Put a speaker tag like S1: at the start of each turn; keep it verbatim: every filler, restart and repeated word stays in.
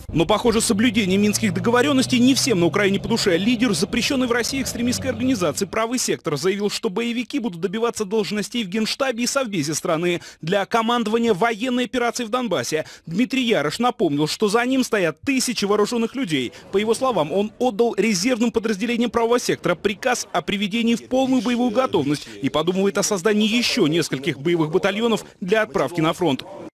S1: Но, похоже, соблюдение минских договоренностей не всем на Украине по душе. Лидер запрещенной в России экстремистской организации «Правый сектор» заявил, что боевики будут добиваться должностей в Генштабе и Совбезе страны для командования военной операцией в Донбассе. Дмитрий Ярош напомнил, что за ним стоят тысячи вооруженных людей. По его словам, он отдал резервным подразделениям «Правого сектора» приказ о приведении в полную боевую готовность и подумывает о создании еще нескольких боевых батальонов для отправки на фронт.